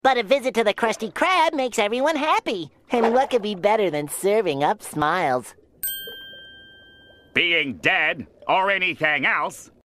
But a visit to the Krusty Krab makes everyone happy. And what could be better than serving up smiles? Being dead or anything else